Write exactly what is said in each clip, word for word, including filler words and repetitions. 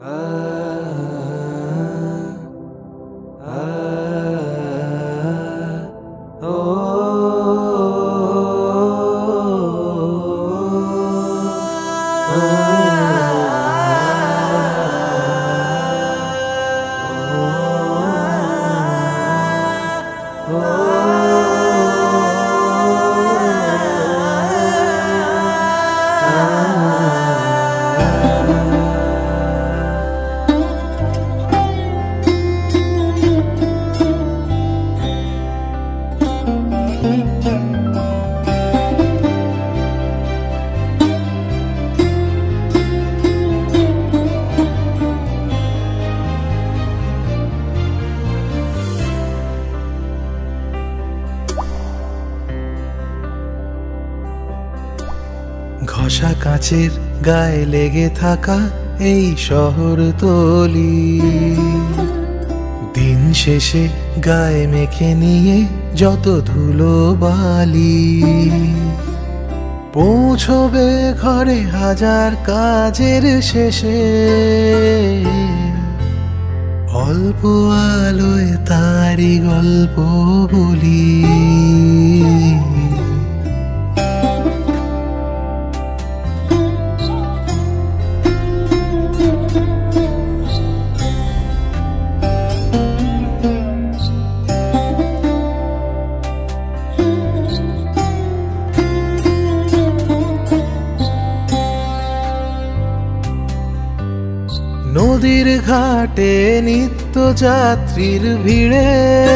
ঘষা কাঁচের গায়ে লেগে থাকা এই শহরতলি দিন শেষে গায়ে মেখে নিয়ে যত ধুলো বালি পৌঁছবে ঘরে হাজার কাজের শেষে অল্প আলোয় তারি গল্প বলি। নদীর ঘাটে নিত্য যাত্রীর ভিড়ে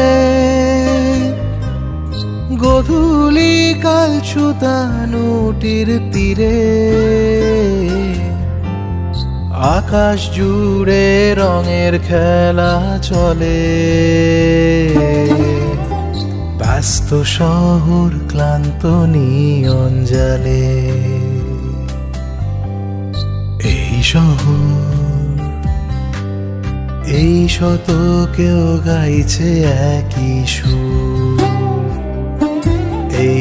গোধূলি কাল সুতানুটির তীরে আকাশ জুড়ে রঙের খেলা চলে ব্যস্ত শহর ক্লান্ত নিয়ন জ্বালে। এই শহর এই শতকেও গাইছে একই সুর। এই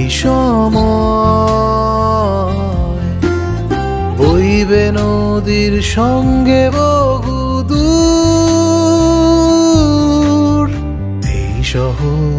সময় বইবে নদীর সঙ্গে বহুদূর। এই শহর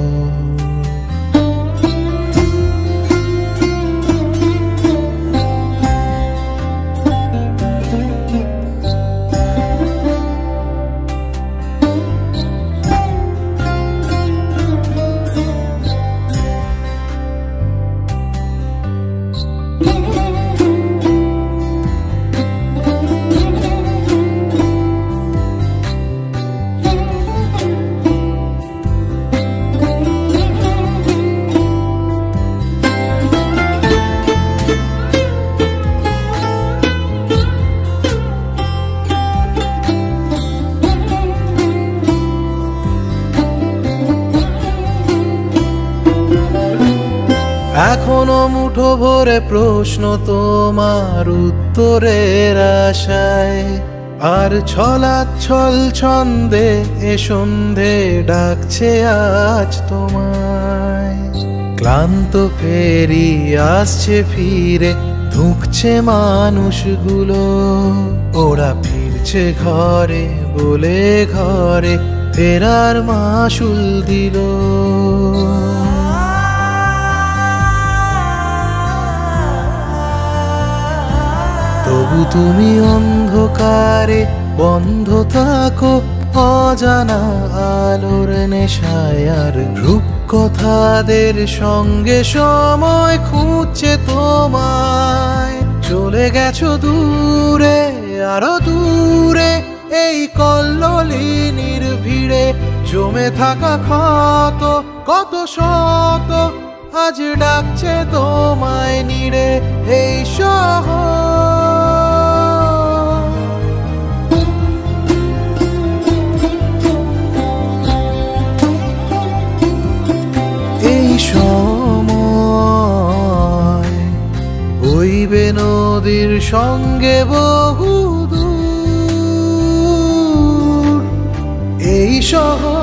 এখনো মুঠো ভরে প্রশ্ন তোমার উত্তরের আশায়, আর ছলাচ্ছল ছন্দে এ সন্ধে ডাকছে আজ তোমায়। ক্লান্ত ফেরি আসছে ফিরে, ধুঁকছে মানুষগুলো, ওরা ফিরছে ঘরে বলে ঘরে ফেরার মাসুল দিল। তবু তুমি অন্ধকারে বন্ধ থাকো অজানা আলোর নেশায়, আর রূপকথাদের সঙ্গে সময় খুঁজছে তোমায়। চলে গেছো দূরে আরো দূরে, এই কল্লোলিনীর ভিড়ে জমে থাকা ক্ষত কত শত আজ ডাকছে তোমায় নিড়ে। এই শহর এই সময় বইবে নদীর সঙ্গে বহুদূর। এই শহর